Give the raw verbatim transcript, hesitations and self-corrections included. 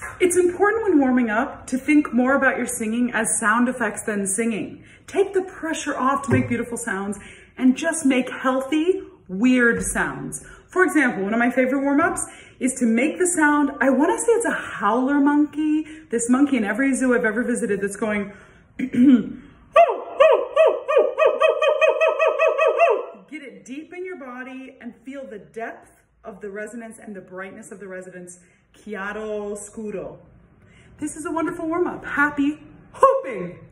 It's important when warming up to think more about your singing as sound effects than singing. Take the pressure off to make beautiful sounds and just make healthy, weird sounds. For example, one of my favorite warm-ups is to make the sound, I wanna say it's a howler monkey, this monkey in every zoo I've ever visited that's going, get it deep in your body and feel the depth of the resonance and the brightness of the resonance, chiaro scuro. This is a wonderful warm-up. Happy hooping!